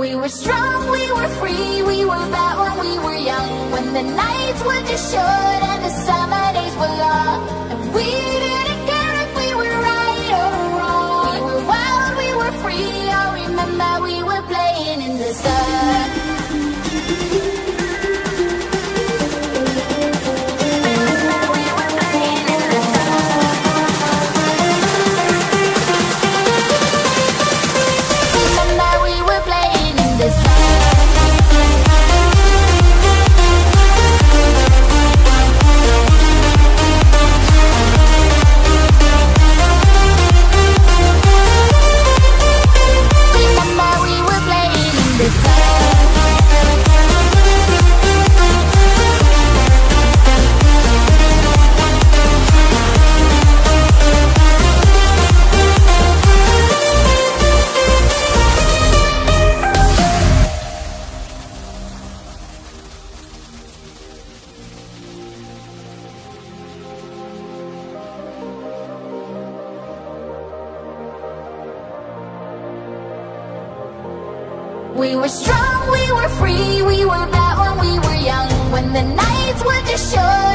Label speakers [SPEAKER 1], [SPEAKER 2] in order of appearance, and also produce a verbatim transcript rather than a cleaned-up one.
[SPEAKER 1] We were strong, we were free, we were bad when we were young. When the nights were just short and the summer days were long, and we didn't care if we were right or wrong. We were wild, we were free, I remember we were playing in the sun. We were strong, we were free, we were bad when we were young. When the nights were just short